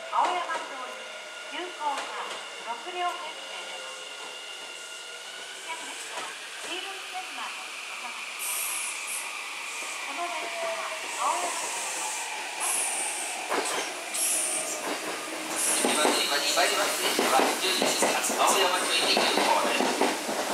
青山町に急行が6両編成で参ります。客列車は黄色い線までお下がりください。この電車は青山町 1番乗り場に参ります列車は12時発青山町行き急行です。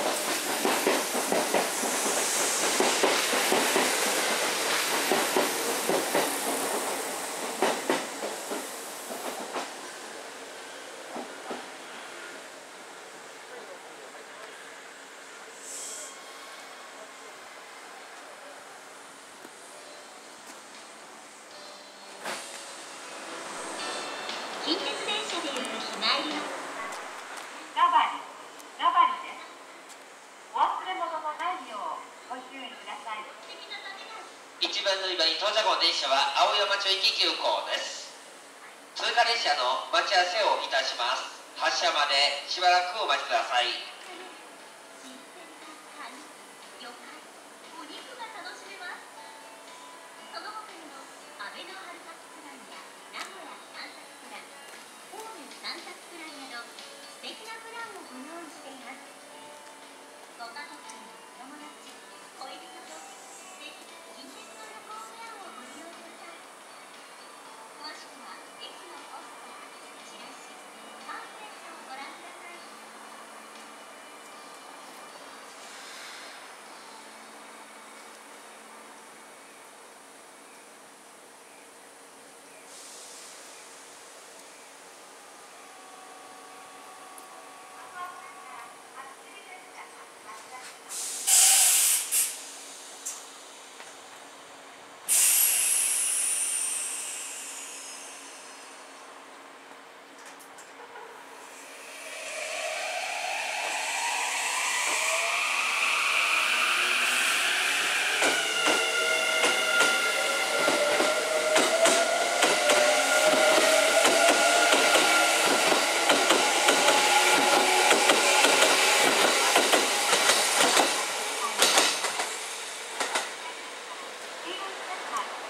近鉄電車で行く日帰りの名張です。お忘れ物のないようご注意ください。 1番乗り場に到着後電車は青山町行き急行です。通過列車の待ち合わせをいたします。発車までしばらくお待ちください。 魚介、お肉が楽しめます。その他にもアベノハルカツプランや名古屋散策プラン、神戸散策プランなど素敵なプランをご用意しています。ご家族やお友達、恋人とぜひ近鉄の旅行プランをご利用ください。詳しくは駅のポスター、チラシ、パンフレットをご覧ください。 黄色い線まで